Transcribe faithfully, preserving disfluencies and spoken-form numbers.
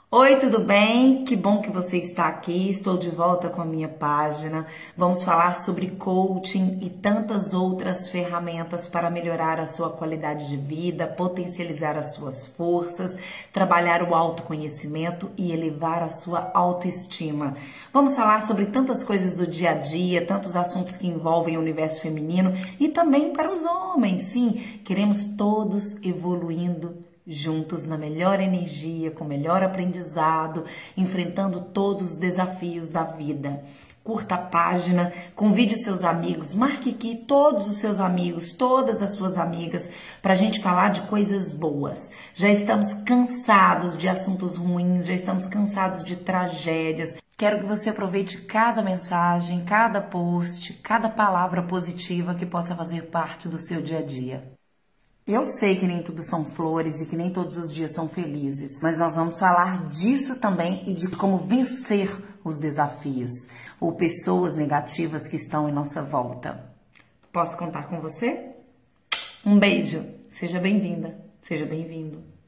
Oi, tudo bem? Que bom que você está aqui. Estou de volta com a minha página. Vamos falar sobre coaching e tantas outras ferramentas para melhorar a sua qualidade de vida, potencializar as suas forças, trabalhar o autoconhecimento e elevar a sua autoestima. Vamos falar sobre tantas coisas do dia a dia, tantos assuntos que envolvem o universo feminino e também para os homens. Sim, queremos todos evoluindo juntos na melhor energia, com melhor aprendizado, enfrentando todos os desafios da vida. Curta a página, convide os seus amigos, marque aqui todos os seus amigos, todas as suas amigas, para a gente falar de coisas boas. Já estamos cansados de assuntos ruins, já estamos cansados de tragédias. Quero que você aproveite cada mensagem, cada post, cada palavra positiva que possa fazer parte do seu dia a dia. Eu sei que nem tudo são flores e que nem todos os dias são felizes, mas nós vamos falar disso também e de como vencer os desafios ou pessoas negativas que estão em nossa volta. Posso contar com você? Um beijo, seja bem-vinda, seja bem-vindo.